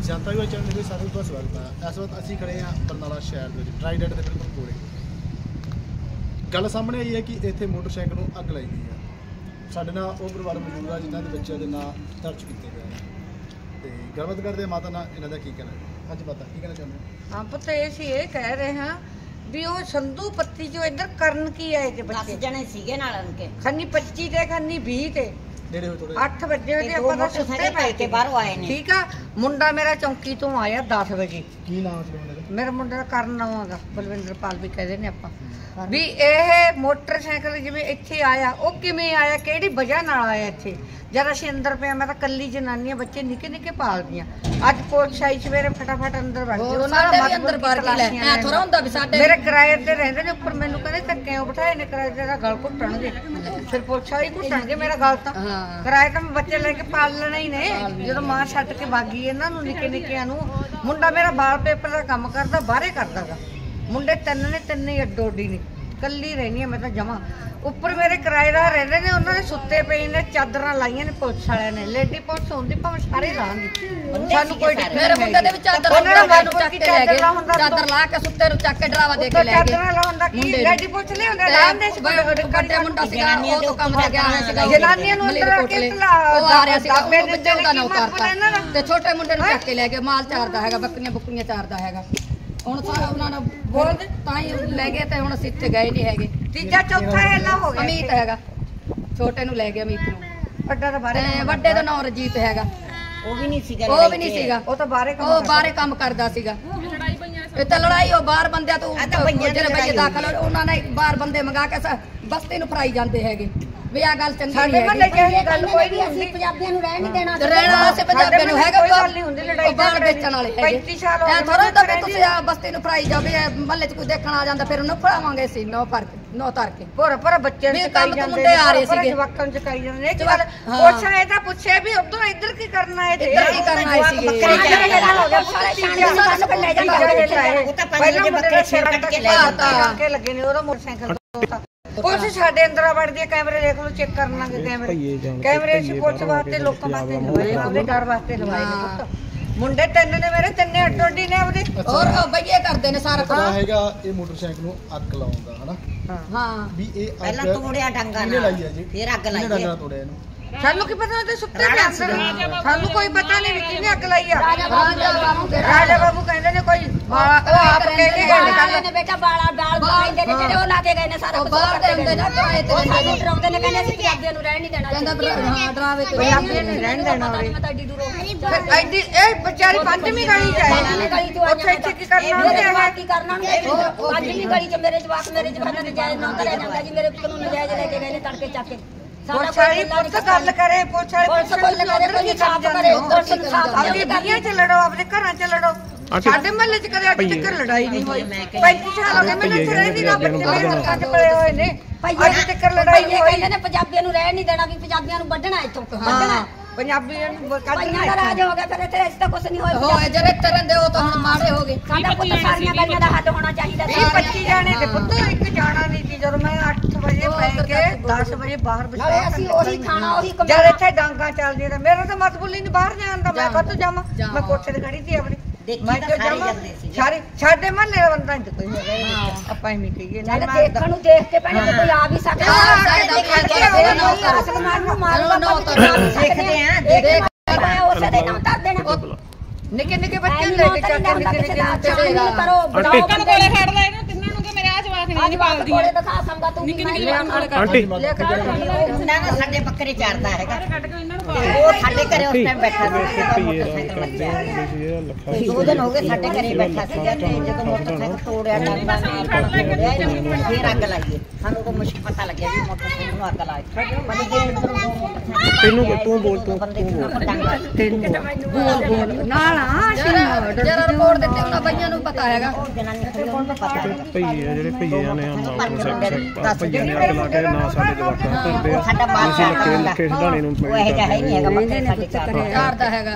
जनता भी चैनल में सारे का स्वागत है। इस वक्त असी खड़े हैं बरनाला शहर के ट्राईडेंट के बिल्कुल कोले। गल सामने आई है कि इतने मोटरसाइकिल को अग लाई गई है। साढ़े नाल वो परिवार मौजूद है जिन्हों के बच्चों के नाम दर्ज किए गए हैं। तो गलबात करते हैं माता ना इन्हों का की कहना है। हाँ जी माता की कहना चाहते हैं? हाँ पुत्र ये कह रहे हैं भी वो संधू पत्ती जो इधर करन की है कि बच्चे 10 जने सीगे नाल उनके खन्नी 25 ते खन्नी 20 ते 8 बजे ते दो मोटरसाइकिल पे के बाहरों आए ने। ठीक है मुंडा मेरा चौंकी तो आया 10 बजे। की नाम है मेरा मुंडा का करण नाम दा बलविंदर पाल भी कहते ने ਆਪਾਂ ਵੀ ਇਹ ਮੋਟਰਸਾਈਕਲ ਜਿਵੇਂ ਇੱਥੇ ਆਇਆ ਉਹ ਕਿਵੇਂ ਆਇਆ ਕਿਹੜੀ ਵਜ੍ਹਾ ਨਾਲ ਆਇਆ ਇੱਥੇ ਜਦ ਅਸੀਂ ਅੰਦਰ ਪਿਆ ਮੈਂ ਤਾਂ ਕੱਲੀ ਜਨਾਨੀਆਂ ਬੱਚੇ ਨਿੱਕੇ ਨਿੱਕੇ ਪਾਲਦੀਆਂ ਅੱਜ ਪੁਲਿਸ ਆਈ ਸਵੇਰੇ ਫਟਾਫਟ ਅੰਦਰ ਵੜ ਗਏ ਉਹਨਾਂ ਦਾ ਅੰਦਰ ਬਾਰ ਕੇ ਲੈ ਐ ਥੋੜਾ ਹੁੰਦਾ ਵੀ ਸਾਡੇ ਮੇਰੇ ਕਿਰਾਏ ਤੇ ਰਹਿੰਦੇ ਨੇ ਉੱਪਰ ਮੈਨੂੰ ਕਹਿੰਦੇ ਧੱਕੇ ਬਿਠਾਏ ਨੇ ਕਿਰਾਏ ਦਾ ਗਲ ਘੁੱਟਣਗੇ ਫਿਰ ਪੁਲਿਸ ਆਈ ਘੁੱਟਣਗੇ ਮੇਰਾ ਗਲ ਤਾਂ ਕਿਰਾਏ ਤਾਂ ਮੈਂ ਬੱਚੇ ਲੈ ਕੇ ਪਾਲ ਲੈਣਾ ਹੀ ਨੇ ਜਦੋਂ ਮਾਂ ਛੱਡ ਕੇ ਭਾਗੀ ਇਹਨਾਂ ਨੂੰ ਨਿੱਕੇ ਨਿੱਕਿਆਂ ਨੂੰ ਮੁੰਡਾ ਮੇਰਾ ਵਾਲ ਪੇਪਰ ਦਾ ਕੰਮ ਕਰਦਾ ਬਾਹਰੇ ਕਰਦਾਗਾ ਮੁੰਡੇ ਤਿੰਨ ਹੀ ਅੱਡੋ ਅੱਡੀ ਨੇ ਕੱਲੀ ਰਹਿਣੀ ਮੈਂ ਤਾਂ ਜਮਾ ਉੱਪਰ ਮੇਰੇ ਕਿਰਾਏਦਾਰ ਰਹਿੰਦੇ ਨੇ ਉਹਨਾਂ ਦੇ ਸੁੱਤੇ ਪਏ ਨੇ ਚਾਦਰਾਂ ਲਾਈਆਂ ਨੇ ਪੁਲਿਸ ਵਾਲਿਆਂ ਨੇ ਲੇਡੀ ਪੁਲਿਸ ਹੁੰਦੀ ਭਾਵੇਂ ਸਾਰੇ ਲਾਂਗੀ ਸਾਨੂੰ ਕੋਈ ਮੇਰੇ ਮੁੰਡੇ ਦੇ ਵਿੱਚ ਚਾਦਰ ਮੈਨੂੰ ਚੱਕ ਕੇ ਲੈ ਗਏ ਚਾਦਰ ਲਾ ਕੇ ਸੁੱਤੇ ਨੂੰ ਚੱਕ ਕੇ ਡਰਾਵਾ ਦੇ ਕੇ ਲੈ ਗਏ ਚਾਦਰਾਂ ਲਾਉਂਦਾ ਕੀ ਲੇਡੀ ਪੁਲਿਸ ਲੈ ਹੁੰਦੇ ਲਾਉਂਦੇ ਸੀ ਵੱਡੇ ਮੁੰਡਾ ਸੀਗਾ ਉਹ ਤੋਂ ਕੰਮ ਤੇ ਗਿਆ ਹੋਇਆ ਸੀਗਾ ਜਨਾਨੀਆਂ ਨੂੰ ਅੰਦਰ ਆ ਕੇ ਉਹ ਆ ਰਿਹਾ ਸੀਗਾ ਉਹ ਬੱਚੇ ਦਾ ਨੌ ਕਰਤਾ ਤੇ ਛੋਟੇ ਮੁੰਡੇ ਨੂੰ ਚੱਕ ਕੇ ਲੈ ਗਏ ਮਾਲ ਚਾਰਦਾ ਹੈਗਾ ਬੱਕਰੀਆਂ ਚਾਰਦਾ ਹੈਗਾ ਹੁਣ ਸਾਰਾ ਉਹਨਾਂ ਨੇ ਬੋਲਦੇ ਤਾਂ ਹੀ ਲੈ ਗਏ ਤੇ ਹੁਣ ਅਸੀਂ ਇੱਥੇ ਗਏ ਨਹੀਂ ਹੈਗੇ ਤੀਜਾ ਚੌਥਾ ਇਹਲਾ ਹੋ ਗਿਆ ਅਮੀਤ ਹੈਗਾ ਛੋਟੇ ਨੂੰ ਲੈ ਗਏ ਅਮੀਤ ਨੂੰ ਵੱਡਾ ਤਾਂ ਬਾਹਰੇ ਵੱਡੇ ਦਾ ਨਾਮ ਰਜੀਤ ਹੈਗਾ ਉਹ ਵੀ ਨਹੀਂ ਸੀਗਾ ਉਹ ਤਾਂ ਬਾਹਰੇ ਕੰਮ ਕਰਦਾ ਸੀਗਾ ਇਹ ਤਾਂ ਲੜਾਈ ਉਹ ਬਾਹਰ ਬੰਦਿਆਂ ਤੋਂ ਜਿਹੜੇ ਬੱਚੇ ਦਾਖਲ ਉਹਨਾਂ ਨੇ ਬਾਹਰ ਬੰਦੇ ਮੰਗਾ ਕੇ ਬਸਤੀ ਨੂੰ ਫਰਾਈ ਜਾਂਦੇ ਹੈਗੇ ਵੀ ਆ ਗੱਲ ਚੰਗੀ ਨਹੀਂ ਹੈ ਗੱਲ ਕੋਈ ਨਹੀਂ ਅਸੀਂ ਪੰਜਾਬੀਆਂ ਨੂੰ ਰਹਿਣ ਨਹੀਂ ਦੇਣਾ ਅਸੀਂ ਪੰਜਾਬੀਆਂ ਨੂੰ ਹੈਗਾ ਕੋਈ ਗੱਲ ਨਹੀਂ ਹੁੰਦੀ ਲੜਾਈ ਬਾਹਰ ਵੇਚਣ ਵਾਲੇ 35 ਸਾਲ ਹੋ ਗਏ ਥੋੜਾ ਤਾਂ ਤੁਸੀਂ ਆ ਬਸਤੀ ਨੂੰ ਫਰਾਈ ਜਾਵੇ ਮਹੱਲੇ 'ਚ ਕੋਈ ਦੇਖਣ ਆ ਜਾਂਦਾ ਫਿਰ ਉਹਨੂੰ ਫੜਾਵਾਂਗੇ ਅਸੀਂ ਨੌ ਤਾਰ ਕੇ ਪਰ ਬੱਚੇ ਨੂੰ ਚਕਾਈ ਜਾਂਦੇ ਮੁੰਡੇ ਆ ਰਹੇ ਸੀਗੇ ਜਵਾਕਾਂ ਨੂੰ ਚਕਾਈ ਜਾਂਦੇ ਨੇ ਚੱਲ ਪੁੱਛਾਂ ਇਹ ਤਾਂ ਪੁੱਛੇ ਵੀ ਉਧਰ ਇੱਧਰ ਕੀ ਕਰਨਾ ਹੈ ਤੇ ਕੀ ਕਰਨਾ ਹੈ ਸੀਗੇ ਉਹ ਤਾਂ ਪਹਿਲਾਂ ਬੱਕਰੇ ਛੇੜ ਕੇ ਲੈ ਲੱਗੇ ਨੇ ਉਹਦਾ ਮੋਟਰਸਾਈਕਲ ਪੁਲਿਸ ਸਾਡੇ ਅੰਦਰ ਵੜਦੀ ਕੈਮਰੇ ਦੇਖ ਲਓ ਚੈੱਕ ਕਰਨ ਲੱਗੇ ਕੈਮਰੇ ਅਸੀਂ ਪੁਲਿਸ ਵਾਸਤੇ ਲੋਕਾਂ ਵਾਸਤੇ ਲਵਾਏ ਆਪਣੇ ਡਰ ਵਾਸਤੇ ਲਵਾਏ ਨੇ ਮੁੰਡੇ ਤਿੰਨ ਨੇ ਮੇਰੇ ਤਿੰਨੇ ਅੱਡੋਡੀ ਨੇ ਉਹਦੇ ਹੋਰ ਬਈਏ ਕਰਦੇ ਨੇ ਸਾਰਾ ਪਤਾ ਹੈਗਾ ਇਹ ਮੋਟਰਸਾਈਕਲ ਨੂੰ ਅੱਗ ਲਾਉਂਦਾ ਹਨਾ ਹਾਂ ਵੀ ਇਹ ਪਹਿਲਾਂ ਤੋੜਿਆ ਡਾਂਗਾ ਨਾਲ ਫਿਰ ਅੱਗ ਲਾਈ ਡਾਂਗਾ ਤੋੜਿਆ ਇਹਨੂੰ ਸਾਨੂੰ ਕੀ ਪਤਾ ਉਹਦੇ ਸੁੱਤੇ ਪਏ ਅੰਦਰ ਸਾਨੂੰ ਕੋਈ ਪਤਾ ਨਹੀਂ ਵੀ ਕਿਹਨੇ ਅੱਗ ਲਾਈ ਆ ਰਾਜਾ ਬਾਬੂ ਕਹਿੰਦੇ ਨੇ ਕੋਈ ਉਹ ਆਪ ਕਹਿੰਦੇ ਨੇ ਬੇਟਾ ਬਾਲ ਬਣਾਉਂਦੇ ਨੇ ਜਿਹੜੇ ਉਹ ਲਾ ਕੇ ਗਏ ਨੇ ਸਾਰਾ ਕੁਝ ਬਾਹਰ ਦੇ ਹੁੰਦੇ ਨੇ ਕਿਰਾਏ ਤੇ ਡਰਾਉਂਦੇ ਨੇ ਕਹਿੰਦੇ ਅਸੀਂ ਪੰਜਾਬੀਆਂ ਨੂੰ ਰਹਿਣ ਨਹੀਂ ਦੇਣਾ ਕਹਿੰਦਾ ਡਰਾਵੇ ਤੇ ਪੰਜਾਬੀਆਂ ਨੂੰ ਰਹਿਣ ਦੇਣਾ ਮੈਂ ਤਾਂ ਐਡੀ ਦੂਰੋਂ ਐਡੀ ਇਹ ਵਿਚਾਰੀ ਪੰਜਵੀਂ ਗਲੀ ਚ ਆਏ ਉੱਥੇ ਇੱਥੇ ਕੀ ਕਰਨਾ ਉਹਨੇ ਕੀ ਕਰਨਾ ਪੰਜਵੀਂ ਗਲੀ ਚ ਮੇਰੇ ਜਵਾਕ ਨਜਾਇਜ਼ ਨਾ ਕਰਿਆ ਜਾਂਦਾ ਜੀ ਮੇਰੇ ਪੁੱਤ ਨੂੰ ਨਜਾਇਜ਼ ਲੈ ਕੇ ਗਏ ਨੇ ਤੜਕੇ ਚੱਕ ਕੇ ਪੁਲਿਸ ਗੱਲ ਕਰੇ ਪੁਲਿਸ ਕਰੇ ਕੋਈ ਸਾਫ ਕਰੇ ਆਪਣੀ ਦੁਨੀਆ ਚ ਲੜੋ ਆਪਣੇ ਘਰਾਂ ਚ ਲੜੋ ਸਾਡੇ ਮਹੱਲੇ ਚ ਕਦੇ ਅੱਜ ਤੱਕ ਲੜਾਈ ਨਹੀਂ ਹੋਈ 35 ਸਾਲ ਹੋ ਗਏ ਮੈਨੂੰ ਇੱਥੇ ਰਹਿੰਦੀ ਨਾ ਬੱਚੇ ਮੇਰੇ ਕੱਟ ਪਏ ਹੋਏ ਨੇ ਅੱਜ ਤੱਕ ਲੜਾਈ ਨਹੀਂ ਹੋਈ ਕਹਿੰਦੇ ਨੇ ਪੰਜਾਬੀਆਂ ਨੂੰ ਰਹਿਣ ਨਹੀਂ ਦੇਣਾ ਵੀ ਪੰਜਾਬੀਆਂ ਨੂੰ ਵੱਢਣਾ ਇੱਥੋਂ ਵੱਢਣਾ ਪੰਜਾਬੀਆਂ ਨੂੰ ਕੱਢਣਾ ਦਾ ਰਾਜ ਹੋ ਗਿਆ ਫਿਰ ਇੱਥੇ ਇਸ ਤਾਂ ਕੁਝ ਨਹੀਂ ਹੋਇਆ ਹੋਏ ਜਿਹੜੇ ਤਰਨ ਦੇ ਉਹ ਤਾਂ ਹੁਣ ਮਾੜੇ ਹੋ ਗਏ ਸਾਡਾ ਪੁੱਤ ਸਾਰੀਆਂ ਗਲੀਆਂ ਦਾ ਹੱਲ ਹੋਣਾ ਚਾਹੀਦਾ 25 ਜਾਣੇ ਤੇ ਪੁੱਤ ਇੱਕ ਜਾਣਾ ਨਹੀਂ ਸੀ ਜਦੋਂ ਮੈਂ 8 ਵਜੇ ਪੈ ਕੇ 10 ਵਜੇ ਬਾਹਰ ਬਿਠਾਇਆ ਅਸੀਂ ਉਹੀ ਖਾਣਾ ਉਹੀ ਜਦ ਇੱਥੇ ਡਾਂਗਾ ਚੱਲਦੀਆਂ ਨੇ ਮੇਰਾ ਤਾਂ ਮਤਬੁਲੀ ਨਹੀਂ ਬਾਹਰ ਜਾਣ ਦਾ ਮੈਂ ਕਾਹਤੋਂ ਜਾਵਾਂ ਮੈਂ ਕੋਠੇ ਤੇ ਖੜੀ ਸੀ ਆਪਣੀ ਮੈਂ ਤਾਂ ਜਾਂਦੇ ਸੀ ਸਾਰੇ ਸਾਡੇ ਮਹੱਲੇ ਦਾ ਬੰਦਾ ਨਹੀਂ ਕੋਈ ਹੈਗਾ ਆਪਾਂ ਐਵੇਂ ਕਹੀਏ ਨਾ ਦੇਖਣ ਨੂੰ ਦੇਖ ਕੇ ਪੈਣੇ ਕੋਈ ਆ ਵੀ ਸਕਦਾ ਦੇਖਦੇ ਆ ਉਸੇ ਦੇ ਨਾਮ ਧਰ ਦੇਣਾ ਨਿੱਕੇ ਨਿੱਕੇ ਬੱਚੇ ਲੈ ਕੇ ਚੱਕ ਕੇ ਨਿੱਕੇ ਨਿੱਕੇ ਕਰੋ ਲੋਕਾਂ ਨੂੰ ਕੋਲੇ ਖੜਦਾ ਇਹਨਾਂ ਤਿੰਨਾਂ ਨੂੰ ਕਿ ਮੇਰੇ ਆ ਜਵਾਕ ਨਹੀਂ ਪਾਲਦੀ ਕੋਲੇ ਦਿਖਾ ਸੰਗਾ ਤੂੰ ਨਿੱਕੇ ਨਿੱਕੇ ਜਵਾਕ ਕੋਲੇ ਆਂਟੀ ਨਾ ਸਾਡੇ ਬੱਕਰੇ ਚਾਰਦਾ ਹੈਗਾ ਉਹ ਸਾਡੇ ਘਰੇ ਉਸ ਟਾਈਮ ਬੈਠਾ ਸੀ 2 ਦਿਨ ਹੋ ਗਏ ਸਾਡੇ ਘਰੇ ਬੈਠਾ ਸੀਗਾ ਤੇ ਜਦੋਂ ਮੋਟਰਸਾਈਕਲ ਤੋੜਿਆ ਡਾਂਗਾ ਨਾਲ ਤੋੜਿਆ ਫਿਰ ਅੱਗ ਲਾਈਏ ਸਾਨੂੰ ਤਾਂ ਮੁਸ਼ਕ ਪਤਾ ਲੱਗਿਆ ਵੀ ਮੋਟਰਸਾਈਕਲ ਨੂੰ ਅੱਗ ਲਾਈ ਤੈਨੂੰ ਤੂੰ ਬੋਲ ਨਾਲ ਜਰਾ ਰਿਪੋਰਟ ਦਿੱਤੀ ਉਹਨਾਂ ਬਈਆਂ ਨੂੰ ਪਤਾ ਹੈਗਾ ਭਈਏ ਜਿਹੜੇ ਭਈਏ ਨੇ ਮੋਟਰਸਾਈਕਲ ਭਈਏ ਨੇ ਅੱਗ ਲਾ ਕੇ ਨਾ ਸਾਡੇ ਜਵਾਕਾਂ ਨੂੰ ਕਰਦੇ ਆ ਸਾਡਾ ਬਾਲ ਲੱਕੇ ਸਿਧਾਣੇ ਨੂੰ ਉਹ ਇਹ ਹੈ ਨਹੀਂ ਹੈਗਾ ਬੱਕਰੇ ਸਾਡੇ ਚਾਰਦਾ ਹੈਗਾ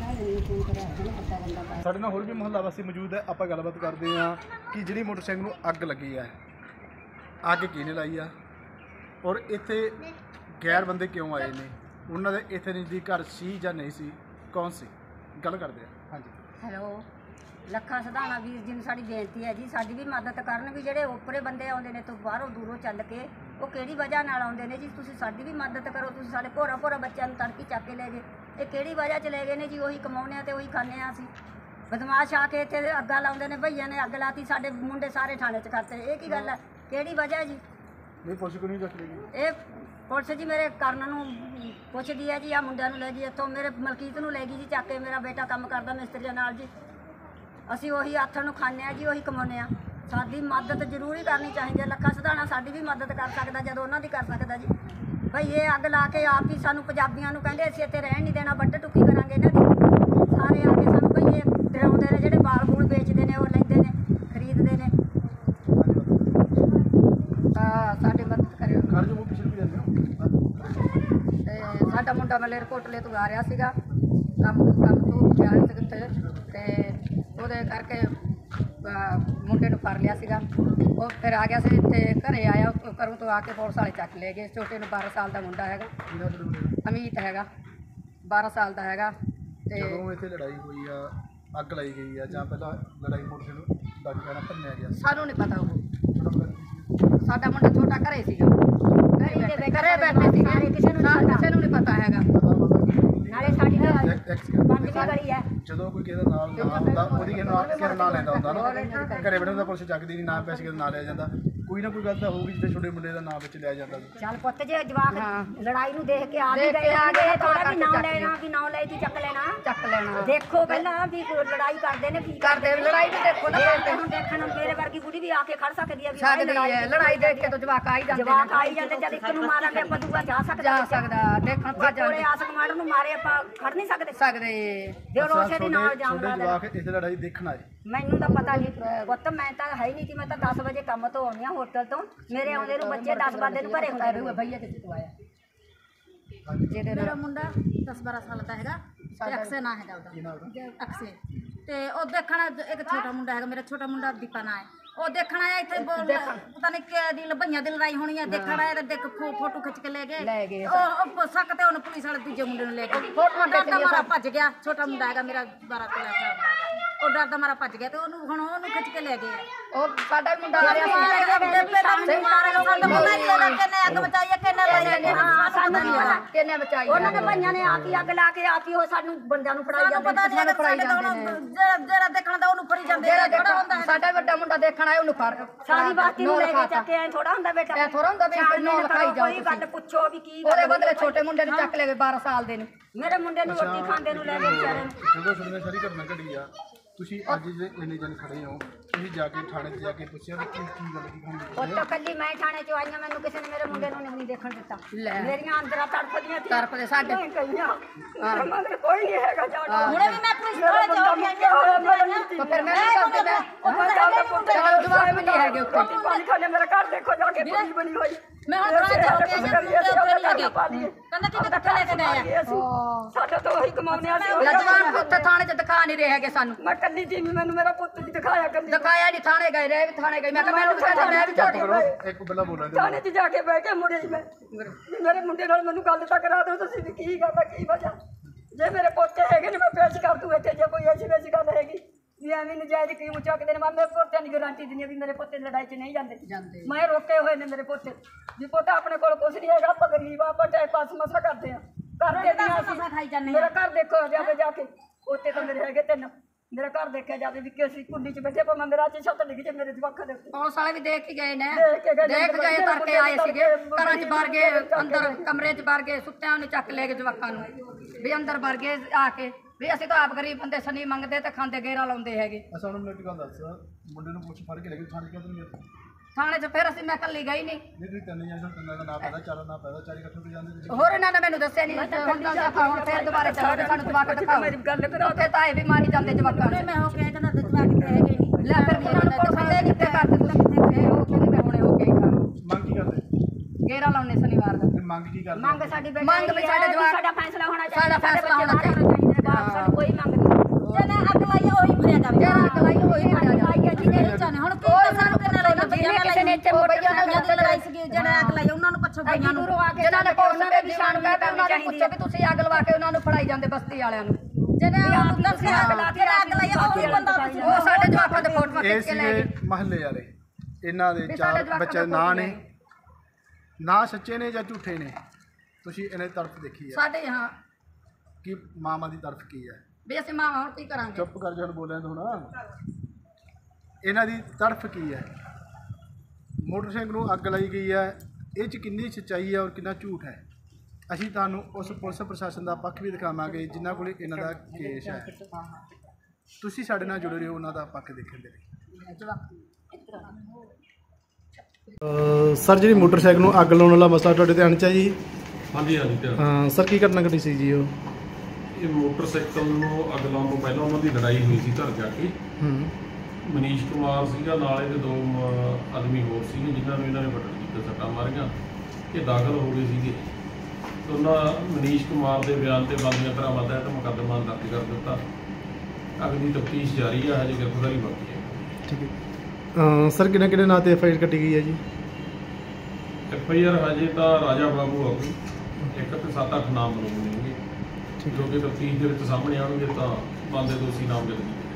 ਸਾਡੇ ਨਾਲ ਹੋਰ ਵੀ ਮੁਹੱਲਾ ਵਾਸੀ ਮੌਜੂਦ ਹੈ ਆਪਾਂ ਗੱਲਬਾਤ ਕਰਦੇ ਹਾਂ ਕਿ ਜਿਹੜੀ ਮੋਟਰਸਾਈਕਲ ਨੂੰ ਅੱਗ ਲੱਗੀ ਹੈ ਅੱਗ ਕਿਹਨੇ ਲਾਈ ਆ ਔਰ ਇੱਥੇ ਗੈਰ ਬੰਦੇ ਕਿਉਂ ਆਏ ਨੇ ਉਹਨਾਂ ਦੇ ਇੱਥੇ ਨਜ਼ਦੀਕ ਘਰ ਸੀ ਜਾਂ ਨਹੀਂ ਸੀ ਕੌਣ ਸੀ ਗੱਲ ਕਰਦੇ ਆ। ਹਾਂਜੀ ਹੈਲੋ, ਲੱਖਾ ਸਧਾਣਾ ਵੀਰ ਜੀ ਨੂੰ ਸਾਡੀ ਬੇਨਤੀ ਹੈ ਜੀ, ਸਾਡੀ ਵੀ ਮਦਦ ਕਰਨ। ਵੀ ਜਿਹੜੇ ਓਪਰੇ ਬੰਦੇ ਆਉਂਦੇ ਨੇ ਤੋਂ ਬਾਹਰੋਂ ਦੂਰੋਂ ਚੱਲ ਕੇ, ਉਹ ਕਿਹੜੀ ਵਜ੍ਹਾ ਨਾਲ ਆਉਂਦੇ ਨੇ ਜੀ? ਤੁਸੀਂ ਸਾਡੀ ਵੀ ਮਦਦ ਕਰੋ। ਤੁਸੀਂ ਸਾਡੇ ਭੋਰਾ ਬੱਚਿਆਂ ਨੂੰ ਤੜਕੀ ਚੱਕ ਕੇ ਲੈ ਗਏ, ਇਹ ਕਿਹੜੀ ਵਜ੍ਹਾ 'ਚ ਲੈ ਗਏ ਨੇ ਜੀ? ਉਹੀ ਕਮਾਉਂਦੇ ਆ ਤੇ ਉਹੀ ਖਾਂਦੇ ਆ ਅਸੀਂ। ਬਦਮਾਸ਼ ਆ ਕੇ ਇੱਥੇ ਅੱਗਾਂ ਲਾਉਂਦੇ ਨੇ, ਭਈਆਂ ਨੇ ਅੱਗ ਲਾਤੀ, ਸਾਡੇ ਮੁੰਡੇ ਸਾਰੇ ਥਾਣੇ 'ਚ ਕਰਤੇ। ਇਹ ਕੀ ਗੱਲ ਹੈ? ਕਿਹੜੀ ਵਜ੍ਹਾ ਜੀ? ਨਹੀਂ ਪੁਲਿਸ ਕੋ ਨਹੀਂ ਰੱਖ ਲੇਗੀ ਇਹ ਪੁਲਿਸ ਜੀ ਮੇਰੇ ਕਰਨ ਨੂੰ ਪੁੱਛਦੀ ਹੈ ਜੀ, ਆ ਮੁੰਡਿਆਂ ਨੂੰ ਲੈ ਗਈ ਇੱਥੋਂ, ਮੇਰੇ ਮਲਕੀਤ ਨੂੰ ਲੈ ਗਈ ਜੀ ਚੱਕ ਕੇ। ਮੇਰਾ ਬੇਟਾ ਕੰਮ ਕਰਦਾ ਮਿਸਤਰੀਆਂ ਨਾਲ ਜੀ, ਅਸੀਂ ਉਹੀ ਆਥਣ ਨੂੰ ਖਾਂਦੇ ਆ ਜੀ, ਉਹੀ ਕਮਾਉਂਦੇ ਆ। ਸਾਡੀ ਮਦਦ ਜ਼ਰੂਰੀ ਕਰਨੀ ਚਾਹੀਦੀ ਹੈ। ਲੱਖਾ ਸਧਾਣਾ ਸਾਡੀ ਵੀ ਮਦਦ ਕਰ ਸਕਦਾ ਜਦੋਂ ਉਹਨਾਂ ਦੀ ਕਰ ਸਕਦਾ ਜੀ। ਭਈ ਇਹ ਅੱਗ ਲਾ ਕੇ ਆਪ ਹੀ ਸਾਨੂੰ ਪੰਜਾਬੀਆਂ ਨੂੰ ਕਹਿੰਦੇ ਅਸੀਂ ਇੱਥੇ ਰਹਿਣ ਨਹੀਂ ਦੇਣਾ, ਵੱਢ ਟੁੱਕੀ ਕਰਾਂਗੇ ਇਹਨਾਂ ਦੀ। ਸਾਰੇ ਆ ਕੇ ਸਾਨੂੰ ਭਈ ਇਹ ਡਰਾਉਂਦੇ ਨੇ, ਜਿਹੜੇ ਬਾਲ ਬੂਲ ਵੇਚਦੇ ਨੇ ਉਹ ਲੈਂਦੇ ਨੇ, ਖਰੀਦਦੇ ਨੇ। ਸਾਡੀ ਮਦਦ ਕਰਿਓ। ਘਰ ਜੋ ਪਿਛਲੇ ਵੀ ਜਾਂਦੇ ਹੋ ਤੇ ਸਾਡਾ ਮੁੰਡਾ ਮਲੇਰਕੋਟਲੇ ਤੋਂ ਆ ਰਿਹਾ ਸੀਗਾ, ਕੰਮ ਤੋਂ ਗਿਆ ਸੀ ਕਿਤੇ, ਤੇ ਉਹਦੇ ਕਰਕੇ ਮੁੰਡੇ ਨੂੰ ਫੜ ਲਿਆ ਸੀਗਾ। ਉਹ ਫਿਰ ਆ ਗਿਆ ਸੀ ਇੱਥੇ ਘਰੇ ਆਇਆ, ਘਰੋਂ ਤੋਂ ਆ ਕੇ ਪੁਲਿਸ ਵਾਲੇ ਚੱਕ ਲੈ ਗਏ। ਛੋਟੇ ਨੂੰ 12 ਸਾਲ ਦਾ ਮੁੰਡਾ ਹੈਗਾ, ਅਮੀਤ ਹੈਗਾ, 12 ਸਾਲ ਦਾ ਹੈਗਾ। ਤੇ ਜਦੋਂ ਇੱਥੇ ਲੜਾਈ ਹੋਈ ਆ, ਅੱਗ ਲਾਈ ਗਈ ਆ, ਜਾਂ ਪਹਿਲਾਂ ਲੜਾਈ ਮੋਟਰਸਾਈਕਲ ਡਾਕਟਰਾਂ ਨਾਲ ਭੰਨਿਆ ਗਿਆ? ਸਾਨੂੰ ਨਹੀਂ ਪਤਾ। ਉਹ ਸਾਡਾ ਮੁੰਡਾ ਛੋਟਾ ਘਰੇ ਸੀਗਾ, ਘਰੇ ਬੈਠੇ ਸੀਗੇ, ਕਿਸੇ ਨੂੰ ਨਹੀਂ ਪਤਾ ਹੈਗਾ। ਨਾਲੇ ਸਾਡੀ ਪੰਜਵੀਂ ਗਲੀ ਹੈ। ਜਦੋਂ ਕੋਈ ਕਿਸੇ ਦਾ ਨਾਮ ਨਾ ਹੁੰਦਾ, ਉਹਦੀ ਕਿਸੇ ਨਾਲ ਨਾਂ ਲੈਂਦਾ ਹੁੰਦਾ ਨਾ, ਘਰੇ ਬੈਠੇ ਹੁੰਦਾ, ਪੁਲਿਸ ਚੱਕਦੀ ਨਹੀਂ, ਨਾ ਪੈਸੇ ਕਿਸੇ ਦਾ ਨਾਂ ਲਿਆ ਜਾਂਦਾ। ਕੋਈ ਨਾ ਕੋਈ ਗੱਲ ਤਾਂ ਹੋਊਗੀ ਜਿੱਥੇ ਛੋਟੇ ਮੁੰਡੇ ਦਾ ਨਾਮ ਵਿੱਚ ਲਿਆ ਜਾਂਦਾ। ਚੱਲ ਪੁੱਤ, ਜੇ ਜਵਾਕ ਲੜਾਈ ਨੂੰ ਦੇਖ ਕੇ ਆ ਵੀ ਗਏ, ਥੋੜਾ ਵੀ ਨਾਂ ਲੈਣਾ, ਵੀ ਨਾਂ ਲੈ ਕੇ ਚੱਕ ਲੈਣਾ। ਦੇਖੋ ਪਹਿਲਾਂ ਵੀ ਲੜਾਈ ਕਰਦੇ ਨੇ, ਕੀ ਕਰਦੇ ਲੜਾਈ ਵੀ ਦੇਖੋ ਨਾ। ਹੁਣ ਦੇਖਣ ਮੇਰੇ ਵਰਗੀ ਬੁੜੀ ਵੀ ਆ ਕੇ ਖੜ ਸਕਦੀ ਹੈ, ਲੜਾਈ ਦੇਖ ਕੇ ਤਾਂ ਜਵਾਕ ਆ ਹੀ ਜਾਂਦੇ, ਜਵਾਕ ਆਈ ਜਾਂਦੇ। ਜਦ ਇੱਕ ਨੂੰ ਮਾਰਾਂਗੇ ਆਪਾਂ ਦੂਆ ਜਾ ਸਕਦਾ ਦੇਖਣ ਭੱਜ ਕੋਲੇ ਆਸ ਕਮਾਂਡ ਨੂੰ ਮਾਰੇ ਆਪਾਂ ਖੜ ਨਹੀਂ ਸਕਦੇ। ਜੇ ਰੋਸੇ ਦੇ ਨਾਲ ਜਾਊਂਗਾ ਜਵਾਕ ਇੱਥੇ ਲੜਾਈ ਦੇਖਣ ਆਏ। ਮੈਨੂੰ ਤਾਂ ਪਤਾ ਨਹੀਂ ਪੁੱਤ, ਮੈਂ ਤਾਂ ਹੈ ਹੀ ਨਹੀਂ ਕਿ ਮੈਂ ਤਾਂ 10 ਵਜੇ ਕੰਮ ਤੋਂ ਆਉਣੀ ਆ ਹੋਟਲ ਤੋਂ। ਮੇਰੇ ਆਉਂਦੇ ਨੂੰ ਬੱਚੇ 10 ਵਜੇ ਨੂੰ ਘਰੇ ਹੁੰਦੇ ਨੇ। ਭਈਆ ਕਿੱਥੇ ਤੋਂ ਆਇਆ? ਮੇਰਾ ਮੁੰਡਾ 10-12 ਸਾਲ ਦਾ ਹੈਗਾ, ਤੇ ਅਕਸੇ ਨਾਂ ਹੈਗਾ ਉਹਦਾ, ਅਕਸੇ। ਤੇ ਉਹ ਦੇਖਣਾ, ਇੱਕ ਛੋਟਾ ਮੁੰਡਾ ਹੈਗਾ ਮੇਰਾ, ਛੋਟਾ ਮੁੰਡਾ ਦੀਪਾ ਨਾਂ ਹੈ। ਉਹ ਦੇਖਣਾ ਆਇਆ ਇੱਥੇ, ਪਤਾ ਨਹੀਂ ਕਿਹਦੀ ਲਭਈਆਂ ਦੀ ਲੜਾਈ ਹੋਣੀ ਹੈ। ਦੇਖਣਾ ਆਇਆ ਤੇ ਦੇਖ ਫੋਟੋ ਖਿੱਚ ਕੇ ਲੈ ਗਏ। ਉਹ ਸੱਕ ਤੇ ਉਹਨੂੰ ਪੁਲਿਸ ਵਾਲੇ ਦੂਜੇ ਮੁੰਡੇ ਨੂੰ ਲੈ ਕੇ ਡਰਦਾ ਮਾਰਾ ਭੱਜ ਗਿਆ। ਛੋਟਾ ਮੁੰਡਾ ਹੈਗਾ ਮੇਰਾ 12-13 ਸਾਲ ਦਾ, ਉਹ ਡਰਦਾ ਮਾਰਾ ਭੱਜ ਗਿਆ। ਤੇ ਉਹਨੂੰ ਖਿੱਚ ਕੇ ਲੈ ਗਏ। ਉਹ ਸਾਡਾ ਵੀ ਮੁੰਡਾ ਆ ਰਿਹਾ ਕਿੰਨੇ ਬਚਾਈ ਉਹਨਾਂ ਦੇ ਭਾਈਆਂ ਨੇ ਆਪ ਹੀ ਅੱਗ ਲਾ ਕੇ ਆਪ ਹੀ ਉਹ ਸਾਨੂੰ ਬੰਦਿਆਂ ਨੂੰ ਫੜਾਈ ਜਾਂਦੇ ਜਿਹੜਾ ਦੇਖਣਾ ਤਾਂ ਉਹਨੂੰ ਫੜੀ ਜਾਂਦੇ। ਸਾਡਾ ਵੱਡਾ ਮੁੰਡਾ ਦੇਖਣ ਆਇਆ, ਉਹਨੂੰ ਫੜ ਸਾਰੀ ਬਾਤੀ ਨੂੰ ਲੈ ਕੇ ਚੱਕੇ ਐ ਥੋੜਾ ਹੁੰਦਾ ਬੇਟਾ, ਐ ਥੋੜਾ ਹੁੰਦਾ ਵੀ ਨੌ ਲਿਖਾਈ ਜਾਓ। ਕੋਈ ਗੱਲ ਪੁੱਛੋ ਵੀ ਕੀ ਉਹਦੇ ਬਦਲੇ ਛੋਟੇ ਮੁੰਡੇ ਨੂੰ ਚੱਕ ਲੈ ਗਏ 12 ਸਾਲ ਦੇ ਨੂੰ। ਮੇਰੇ ਮੁੰਡੇ ਨੂੰ ਰੋਟੀ ਖਾਂਦੇ ਨੂੰ ਲੈ ਕੇ ਵਿਚਾਰੇ ਨੂੰ। ਜਦੋਂ ਸੁਣਨੇ ਸਾਰੀ ਘਟਨਾ ਘੜੀ ਆ, ਤੁਸੀਂ ਅੱਜ ਜਿਹੜੇ ਇੰਨੇ ਜਣ ਖੜੇ ਹੋ, ਤੁਸੀਂ ਜਾ ਕੇ ਥਾਣੇ 'ਚ ਜਾ ਕੇ ਪੁੱਛਿਆ ਵੀ ਕੀ ਗੱਲ ਕੀ ਹੋਣੀ? ਉਹ ਤਾਂ ਕੱਲੀ ਮੈਂ ਥਾਣੇ 'ਚ ਆਈਆਂ, ਮੈਨੂੰ ਕਿਸੇ ਨੇ ਮੇਰੇ ਮੁੰਡੇ ਨੂੰ ਨਹੀਂ ਦੇਖਣ ਦਿੱਤਾ। ਮੇਰੀਆਂ ਅੰਦਰਾਂ ਤੜਫਦੀਆਂ ਸੀ, ਤੜਫਦੇ ਸਾਡੇ ਕਈਆਂ ਮਗਰ ਕੋਈ ਨਹੀਂ ਹੈਗਾ ਜਾਣਾ। ਹੁਣੇ ਵੀ ਮੈਂ ਪੁਲਿਸ ਵਾਲੇ ਤਾਂ ਫਿਰ ਮੈਂ ਕੀ ਕਰਦੇ? ਮੈਂ ਜਵਾਬ ਵੀ ਨਹੀਂ ਹੈਗੇ ਉੱਥੇ। ਪਾਣੀ ਖਾਣੇ ਮੇਰਾ ਘਰ ਦੇਖੋ ਜਾ ਕੇ ਪੂਰੀ ਬਣੀ ਹੋਈ। ਮੈਂ ਹੁਣ ਥਾਣੇ ਜਾ ਕੇ ਕਹਿੰਦਾ ਕਿ ਇਕੱਠੇ ਲੈ ਕੇ ਗਏ ਆ। ਸਾਡਾ ਤਾਂ ਉਹੀ ਕਮਾਉਣੇ ਵਾਲੇ ਹੋਏ। ਜਵਾਨ ਉੱਥੇ ਥਾਣੇ 'ਚ ਦਿਖਾ ਨਹੀਂ ਰਹੇ ਹੈਗੇ ਸਾਨੂੰ। ਮੈਂ ਕੱਲੀ ਸੀ, ਮੈਨੂੰ ਮੇਰਾ ਪੁੱਤ ਵੀ ਦਿਖਾਇਆ ਕੱਲੀ। ਦਿਖਾਇਆ ਨਹੀਂ, ਥਾਣੇ ਗਏ ਰਹੇ, ਥਾਣੇ ਗਏ। ਮੈਂ ਕਿਹਾ ਮੈਨੂੰ ਕਹਿੰਦਾ ਮੈਂ ਵੀ ਚੁੱਪ ਕਰੋ, ਇੱਕ ਬੱਲਾ ਬੋਲਣ ਦਿਓ। ਥਾਣੇ 'ਚ ਜਾ ਕੇ ਬਹਿ ਕੇ ਮੁੜੇ ਮੈਂ, ਮੇਰੇ ਮੁੰਡੇ ਨਾਲ ਮੈਨੂੰ ਗੱਲ ਤਾਂ ਕਰਾ ਦਿਓ ਤੁਸੀਂ ਵੀ ਕੀ ਗੱਲ ਹੈ, ਕੀ ਵਜ੍ਹਾ। ਜੇ ਮੇਰੇ ਪੋਤੇ ਹੈਗੇ ਨੇ ਮੈਂ ਪੇਸ਼ ਕਰ ਦੂੰ ਇੱਥੇ, ਜੇ ਕੋਈ ਐਸੀ ਵੈਸੀ ਗੱਲ ਹੈਗੀ ਵੀ ਐਵੇਂ ਨਜਾਇਜ਼ ਕੀ ਉੱਚਾ ਕਿਤੇ ਨੇ। ਮੈਂ ਮੇਰੇ ਪੋਤਿਆਂ ਦੀ ਗਾਰੰਟੀ ਦਿੰਦੀ ਵੀ ਮੇਰੇ ਪੋਤੇ ਲੜਾਈ 'ਚ ਨਹੀਂ ਜਾਂਦੇ। ਮੈਂ ਰੋਕੇ ਹੋਏ ਨੇ ਮੇਰੇ ਪੋਤੇ ਵੀ ਪੋਤਾ ਆਪਣੇ ਕੋਲ ਕੁਛ ਨਹੀਂ ਹੈਗਾ, ਆਪਾਂ ਗਰੀਬ ਆਪਾਂ ਟਾਈਮ ਪਾਸ ਮਸਾ ਕਰਦੇ ਆ, ਕਰਦੇ ਦੀਆਂ ਅਸੀਂ ਖਾਈ ਜਾਂਦੇ। ਮੇਰਾ ਘਰ ਦੇਖੋ ਜਾਵੇ ਜਾ ਕੇ, ਪੋਤੇ ਤਾਂ ਮੇਰੇ ਹੈਗੇ 3। ਮੇਰਾ ਘਰ ਦੇਖਿਆ ਜਾਵੇ ਵੀ ਕਿ ਅਸੀਂ ਕੁੰਡੀ 'ਚ ਬੈਠੇ ਭਾਵੇਂ ਮੇਰਾ 'ਚ ਛੱਤ ਡਿੱਗ ਜੇ ਮੇਰੇ ਜਵਾਕਾਂ ਦੇ ਉੱਤੇ। ਪੁਲਿਸ ਵਾਲੇ ਵੀ ਦੇਖ ਕੇ ਗਏ ਨੇ, ਦੇਖ ਗਏ ਤੜਕੇ ਆਏ ਸੀਗੇ, ਘਰਾਂ 'ਚ ਵੜ ਗਏ, ਅੰਦਰ ਕਮਰੇ 'ਚ ਵੜ ਗਏ, ਸੁੱਤਿਆਂ ਨੂੰ ਚੱਕ ਲੈ ਗਏ ਜਵਾਕਾਂ ਨੂੰ ਵੀ ਅੰਦਰ ਵੜ ਗਏ ਆ ਕੇ ਵੀ ਅਸੀਂ ਤਾਂ ਆਪ ਗਰੀਬ ਬੰਦੇ ਸਨੀ ਮੰਗਦੇ ਤੇ ਖਾਂਦੇ ਗੇਰਾ ਲਾਉਂਦੇ ਹੈਗੇ। ਅਸਾਂ ਨੂੰ ਮੈਨੂੰ ਇੱਕ ਗੱਲ ਦੱਸ, ਮੁੰਡੇ ਨੂੰ ਪੁੱਛ ਫੜ ਕੇ ਲੈ ਗਏ ਥਾਣੇ ਕਿਉਂ ਨਹੀਂ ਗਏ? ਥਾਣੇ 'ਚ ਫਿਰ ਅਸੀਂ ਮੈਂ ਕੱਲੀ ਗਈ ਨਹੀਂ। ਨਹੀਂ ਤੁਸੀਂ ਤਿੰਨ ਜਣੇ ਤਿੰਨਾਂ ਦਾ ਨਾਮ ਪੈਦਾ, ਚਾਰਾਂ ਨਾਮ ਪੈਦਾ, ਚਾਰੇ ਇਕੱਠੇ ਹੋ ਜਾਂਦੇ ਤੁਸੀਂ। ਹੋਰ ਇਹਨਾਂ ਨੇ ਮੈਨੂੰ ਦੱਸਿਆ ਨਹੀਂ। ਹੁਣ ਤਾਂ ਆਪਾਂ ਹੁਣ ਫਿਰ ਦੁਬਾਰਾ ਚੱਲਾਂਗੇ, ਸਾਨੂੰ ਜਵਾਕ ਦਿਖਾਓ। ਮੇਰੀ ਗੱਲ ਕਰੋ, ਉੱਥੇ ਤਾਂ ਇਹ ਵੀ ਮਾਰੀ ਜਾਂਦੇ ਜਵਾਕਾਂ ਨੂੰ। ਮੈਂ ਹੋ ਕੇ ਕਹਿੰਦਾ ਜਵਾਕ ਕਿੱਥੇ ਹੈਗੇ ਨਹੀਂ। ਲੈ ਫਿਰ ਉਹਨਾਂ ਨੂੰ ਪੁਲਿਸ ਵਾਲੇ ਕਿੱਥੇ ਕਰਦੇ ਤੁਸੀਂ? ਉਹ ਕਹਿੰਦੇ ਮੈਂ ਹੁਣੇ ਹੋ ਕੇ ਆਈ ਘਰ। ਮੰਗ ਕੀ ਕਰਦੇ? ਗੇਰਾ ਲਾਉਣੇ ਸ਼ਨੀਵਾਰ ਦਾ। ਫਿਰ ਮੰਗ ਕੀ ਕਰਦੇ? ਮੰਗ ਸਾਡੀ ਬੇਟੀ ਮੰਗ ਵੀ ਸਾਡੇ ਜਵਾਕ, ਸਾਡਾ ਫੈਸਲਾ ਹੋਣਾ ਚਾਹੀਦਾ, ਸਾਡਾ ਫੈਸਲਾ ਹੋਣਾ ਚਾਹੀਦਾ। ਸਾਨੂੰ ਕੋਈ ਮੰਗ ਨਹੀਂ। ਜਿਹਨੇ ਅੱਗ ਲਾਈ ਉਹੀ ਫੜਿਆ ਜਾਵੇ। ਜਿਹੜਾ ਅੱਗ ਲਾਈ ਉਹੀ ਫੜਿਆ ਜਾਵੇ। ਹੁਣ ਕੀ ਸਾਨੂੰ ਕਿੰਨਾ ਲਾਈ ਕਿਸੇ ਨੇ ਇੱਥੇ ਬਈਆਂ ਦੀ ਲੜਾਈ ਸੀਗੀ, ਜਿਹੜੇ ਅੱਗ ਲਾਈ ਉਹਨਾਂ ਨੂੰ ਪੁੱਛੋ ਬਈਆਂ ਨੂੰ। ਜਿਹਨਾਂ ਨੇ ਪੁਲਿਸ ਦੇ ਨਿਸ਼ਾਨ ਕਹਿੰਦੇ ਉਹਨਾਂ ਨੂੰ ਪੁੱਛੋ ਵੀ ਤੁਸੀਂ ਅੱਗ ਲਵਾ ਕੇ ਉਹਨਾਂ ਨੂੰ ਫੜਾਈ ਜਾਂਦੇ ਬਸਤੀ ਵਾਲਿਆਂ ਨੂੰ। ਜਿਹਨੇ ਉਹਨੂੰ ਦੱਸਿਆ ਜਿਹੜਾ ਅੱਗ ਲਾਈ ਉਹ ਵੀ ਬੰਦਾ ਉਹ ਸਾਡੇ ਜਵਾਕਾਂ ਦੇ ਫੋਟੋ ਇਹ ਖਿੱਚ ਕੇ ਲੈ ਸੀਗੇ ਗਏ ਮਹੱਲੇ ਵਾਲੇ, ਇਹਨਾਂ ਦੇ ਵੀ 4 ਸਾਡੇ ਜਵਾਕਾਂ ਬੱਚੇ ਦਾ ਨਾ ਫੋਟੋ ਨੇ, ਲੈ ਗਏ। ਨਾ ਸੱਚੇ ਨੇ ਜਾਂ ਝੂਠੇ ਨੇ, ਤੁਸੀਂ ਇਹਨਾਂ ਦੀ ਤਰਫ ਦੇਖੀ ਹੈ ਸਾਡੇ ਹਾਂ ਕਿ ਮਾਮਾ ਦੀ ਤਰਫ ਕੀ ਹੈ। ਵੀ ਅਸੀਂ ਮਾਂ ਹੁਣ ਕੀ ਕਰਾਂਗੇ। ਚੁੱਪ ਕਰ ਜਾਣ ਬੋਲਿਆ ਤਾਂ ਹੁਣ ਇਹਨਾਂ ਦੀ ਤਰਫ ਕੀ ਹੈ। ਮੋਟਰਸਾਈਕਲ ਨੂੰ ਅੱਗ ਲਾਈ ਗਈ ਹੈ, ਇਹ 'ਚ ਕਿੰਨੀ ਸੱਚਾਈ ਹੈ ਔਰ ਕਿੰਨਾ ਝੂਠ ਹੈ। ਅਸੀਂ ਤੁਹਾਨੂੰ ਉਸ ਪੁਲਿਸ ਪ੍ਰਸ਼ਾਸਨ ਦਾ ਪੱਖ ਵੀ ਦਿਖਾਵਾਂਗੇ ਜਿਨ੍ਹਾਂ ਕੋਲ ਇਹਨਾਂ ਦਾ ਕੇਸ ਹੈ। ਤੁਸੀਂ ਸਾਡੇ ਨਾਲ ਜੁੜੇ ਰਹੋ ਉਹਨਾਂ ਦਾ ਪੱਖ ਦੇਖਣ ਦੇ ਲਈ। ਸਰ ਜਿਹੜੀ ਮੋਟਰਸਾਈਕਲ ਨੂੰ ਅੱਗ ਲਾਉਣ ਵਾਲਾ ਮਸਲਾ ਤੁਹਾਡੇ ਧਿਆਨ 'ਚ ਹੈ ਜੀ? ਹਾਂਜੀ ਹਾਂਜੀ ਧਿਆਨ। ਹਾਂ ਸਰ, ਕੀ ਘਟਨਾ ਘਟੀ ਸੀ ਜੀ ਉਹ? ਇਹ ਮੋਟਰਸਾਈਕਲ ਨੂੰ ਅੱਗ ਲਾਉਣ ਤੋਂ ਪਹਿਲਾਂ ਉਹਨਾਂ ਦੀ ਲੜਾਈ ਹੋਈ ਸੀ ਘਰ ਜਾ ਕੇ। ਮਨੀਸ਼ ਕੁਮਾਰ ਸੀਗਾ, ਨਾਲ ਇਹਦੇ 2 ਆਦਮੀ ਹੋਰ ਸੀਗੇ ਜਿਨ੍ਹਾਂ ਨੂੰ ਇਹਨਾਂ ਨੇ ਵੱਢਣ ਦੀ ਸੱਟਾਂ ਮਾਰੀਆਂ। ਇਹ ਦਾਖਲ ਹੋ ਗਏ ਸੀਗੇ। ਉਹਨਾਂ ਮਨੀਸ਼ ਕੁਮਾਰ ਦੇ ਬਿਆਨ ਤੇ ਬਣਦੀਆਂ ਧਾਰਾਵਾਂ ਤਹਿਤ ਮੁਕੱਦਮਾ ਦਰਜ ਕਰ ਦਿੱਤਾ। ਅਗਲੀ ਤਫਤੀਸ਼ ਜਾਰੀ ਹੈ, ਹਜੇ ਗ੍ਰਿਫਤਾਰੀ ਬਾਕੀ ਹੈ। ਠੀਕ ਹੈ ਸਰ, ਕਿਹੜੇ ਨਾਂ ਤੇ FIR ਕੱਟੀ ਗਈ ਹੈ ਜੀ? FIR ਹਜੇ ਤਾਂ ਰਾਜਾ ਬਾਬੂ ਆ ਕੋਈ, 1 ਤੇ 7-8 ਨਾਮ ਬਣਾਉਣਗੇ, ਜੋ ਕਿ ਤਫਤੀਸ਼ ਦੇ ਵਿੱਚ ਸਾਹਮਣੇ ਆਉਣਗੇ ਤਾਂ ਬੰਦੇ ਦੋਸ਼ੀ ਨਾਮਜ਼ਦ ਕੀਤੇ।